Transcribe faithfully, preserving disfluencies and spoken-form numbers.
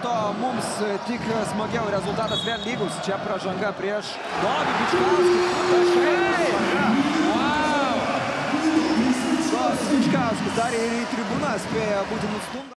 atrodo mums tik smagiau, rezultatas vėl lygus. Čia pražanga prieš Dovį Bičkauskį. Taškai! Wow! Dovį Bičkauskis dar ir į tribūną spėjo būti nustumtas.